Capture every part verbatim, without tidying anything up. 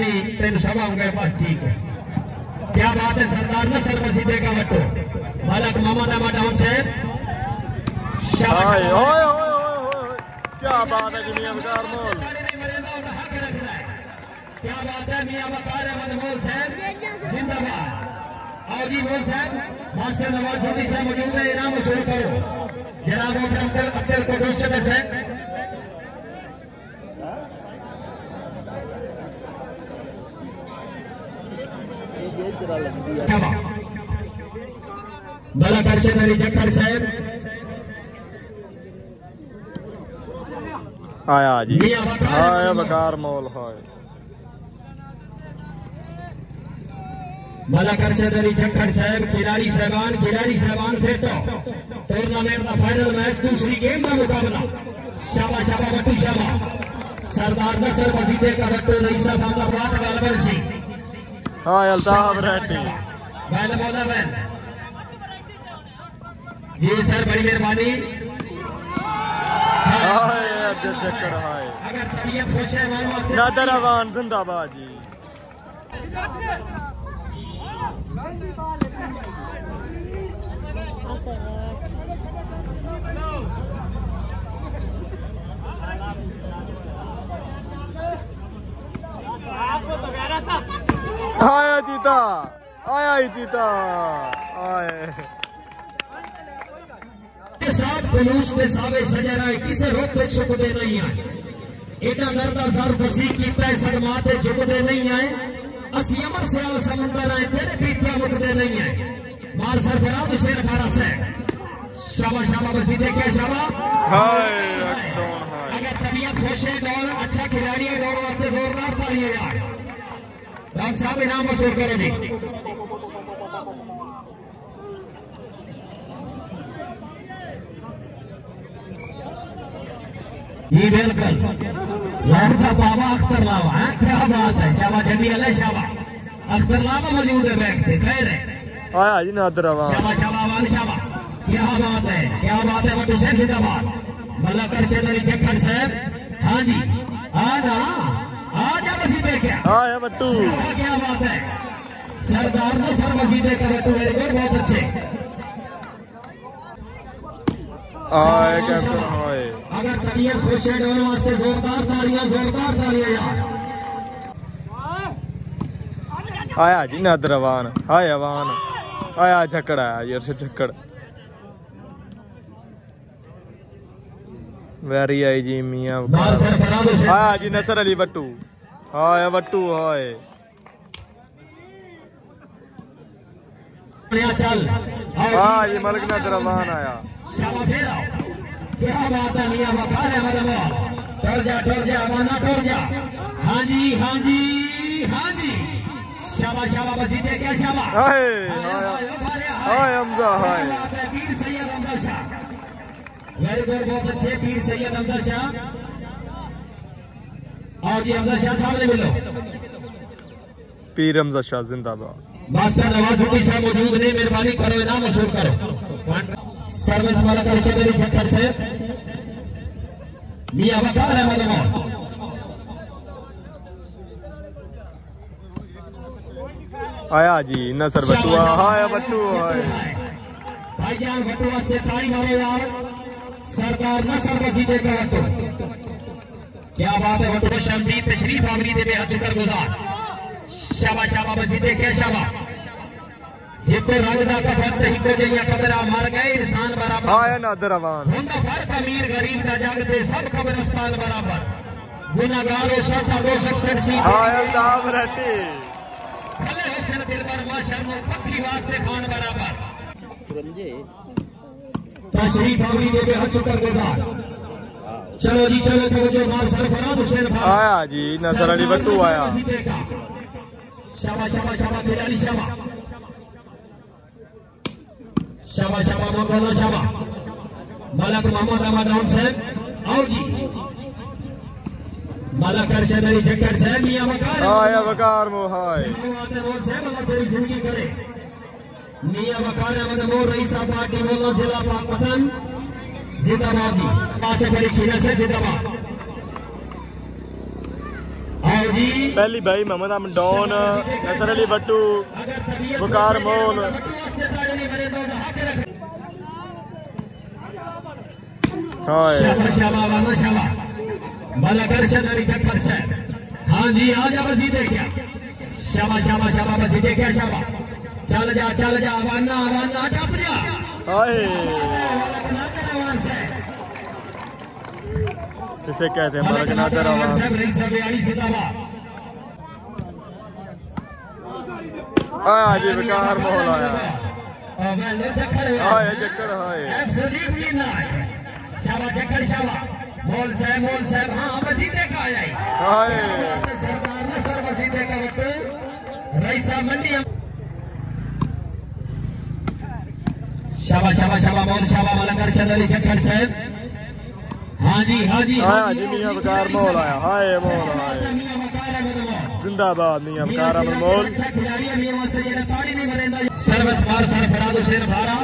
मेहरबानी तेन सभा उनके पास ठीक है। क्या बात है सरदार ना सर मसीदे का बट्टो बालक मोहम्मद अहमद डाउन से क्या बात है मियां बकार मोल क्या बात है मियां बकार अहमद मोल साहब जिंदाबाद। और जी मोल साहब मास्टर नवाज भट्टी साहब मौजूद है इनाम वसूल करो जनाब अब्दुल अब्दुल कुद्दूस चंद साहब। बड़ा करशन अली जक्कर साहब आया जी आया बकार मोल है बड़ा करशन अली जक्कर साहब खिलाड़ी साहबान खिलाड़ी साहबान थे तो टूर्नामेंट का फाइनल मैच दूसरी गेम का मुकाबला शाबा शाबा बट्टू शाबा सरदार नसर मजीदे का बट्टू रईसा अहमदाबाद गालबर सिंह हाँ अल्ताफ रेड्डी बैल बोला बैल जी सर बड़ी मेहरबानी। अगर तबीयत खुश है नादर अवान जिंदाबाद जी। आया जीता आया ही जीता आए साथ जुलूस में सावे शजराए किसे रोकते झुकते नहीं आए एडा दर्दा सर फसी कीता सदमाते झुकते नहीं आए असी अमर सयाल समुद्र आए तेरे पीठा मुकते नहीं आए मार सरफराज शेर खारा से शाबा शाबा बसीदे क्या शाबा अगर तबीयत खुश है दौड़ अच्छा खिलाड़ी है दौड़ वास्ते जोरदार तालियां यार डॉक्टर साहब इनाम वसूल करें जी। ये बिल्कुल लाहौर का बाबा अख्तर लावा है क्या बात है शाबा जमी अल्लाह शाबा अख्तर लावा मौजूद है बैग पे खैर है आया जी नादर अवान शाबा शाबा अवान शाबा क्या बात है क्या बात है बट्टू साहब जिंदाबाद भला कर से मेरी चक्कर साहब हाँ जी हाँ ना आजा मसीदे क्या आया बट्टू क्या बात है सरदार ने सर मसीदे का बट्टू वेरी गुड बहुत अच्छे आए कैप्टन आए अगर तबीयत खुश है डोर वास्ते जोरदार तालियां जोरदार तालियां यार। आया जी नादर अवान हाय अवान आया झक्कड़ आया यार से झक्कड़ वेरी आई जी मियां आया जी नसर अली बट्टू हाय बट्टू हाय चल हाँ जी मलिक नादर अवान आया क्या बात है मियां बकार अहमद टोर जा टोर जा अमाना टोर जा हाँ जी हाँ जी हाँ जी शाबा शाबा मसीदे क्या शाबा हाय हाय हमजा हाय पीर सैयद हमजा शाह वेरी गुड बहुत अच्छे पीर सैयद हमजा शाह और जी हमजा शाह सामने मिलो पीर हमजा शाह जिंदाबाद मास्टर नवाज भट्टी साहब मौजूद ने मेहरबानी करो इनाम वसूल करो सर्विस वाला कर मेरी चक्कर से मियां बकार अहमद आया जी नसर बट्टू हाय बट्टू हाय भाईजान बट्टू वास्ते ताड़ी मारो यार सरदार नसर मसीदे का बट्टू क्या बात है बट्टू शमदीद तशरीफ आमरी दे बेहद शुक्रगुजार शाबा शाबा मसीदे क्या शाबा हिको रंग दा कफन ते हिको जइया कबरा मर गए इंसान बराबर आया नादर अवान हुंदा फर्क अमीर गरीब दा जग ते सब कब्रिस्तान बराबर गुनाहगार सब दो शख्स सी आया अल्ताफ रेड्डी भले हुसैन दिलबर माशर्म पक्की वास्ते खान बराबर तशरीफ आमरी दे बेहद शुक्रगुजार चलो जी चलो तो जो मार सरफराज हुसैन आया जी नसर अली बट्टू आया शाबा शाबा शाबा खिलाड़ी शाबा शाबा शाबा मौलाना शाबा मलक मोहम्मद अहमद डाउन साहब आओ जी मलक अरशद अली जक्कर साहब मियां बकार आया बकार मो हाय आते बोल साहब अल्लाह तेरी जिंदगी करे मियां बकार अहमद मोर रईसा पार्टी मोला जिला पाकपतन जिंदाबाद जी पास खड़ी छीना से जिंदाबाद और आओ जी पहली भाई मोहम्मद अमडौन नसर अली बट्टू वकार मोल हाँ जी आ जा मसीदे क्या शाबा शाबा शाबा मसीदे क्या शाबा चल जा चल जा वाना वाना टप जा किसे कहते हैं मलक नादर आया जी वकार मोल आया आया चक्कर हाय शाबा चक्कर शाबा मोल साहब मोल साहब हाँ मसीदे का आया हाय सरकार ने सर मसीदे का वक्त रईसा मंडी शाबा शाबा शाबा मोल शाबा मलक अरशद अली चक्कर साहब हाँ जी हाँ जी आया जी मियां वकार मोल आया हाय मोल आया जिंदाबाद मियां वकार अमर मोल सर्विस बार सरफराज हुसैन फारा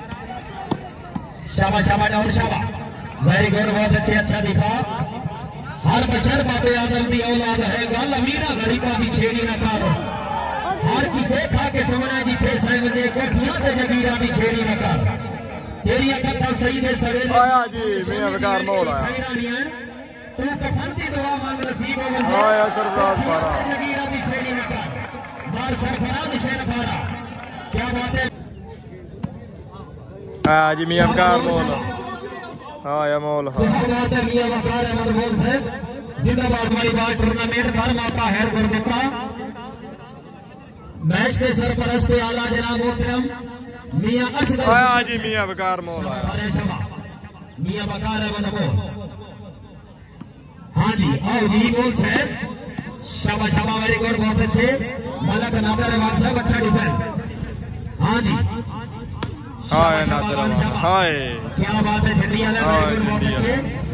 शाबा शाबा डाउन शाबा वेरी गुड बहुत अच्छे अच्छा दिखा हर बशर बाबे आदम की औलाद है गल अमीरा गरीबा की छेड़ी न कर हर किसे खा के समझा जी थे साइमने कोठियां ते जगीरा की छेड़ी न कर तेरी कथा सही दे सवेरे आया जी मियां वकार मोल आया तू कफन की दुआ मांग नसीब हो आया सरफराज फारा जगीरा की छेड़ी न कर बार सरफराज हुसैन फारा क्या बात है आया जी मियां वकार मोल आया मोल हाँ बात है मियां वकार अहमद मोल से जिंदाबाद हमारी बात टूर्नामेंट पर मौका है गुरदिता मैच के सरपरस्त आला जनाब मोहतरम मियां असगर आया जी मियां वकार मोल आया मियां वकार अहमद मोल हाँ जी आओ जी मोल साहब शाबा शाबा वेरी गुड बहुत अच्छे मलक नादर अहमद साहब अच्छा डिफेंस हाँ जी हाय नादर अहमद हाय क्या बात है झंडिया ने वेरी गुड बहुत अच्छे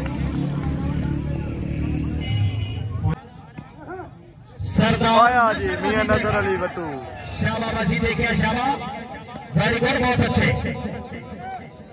सरदार आया जी मियां नसर अली बट्टू शाबा मसीदे क्या शाबा वेरी गुड बहुत अच्छे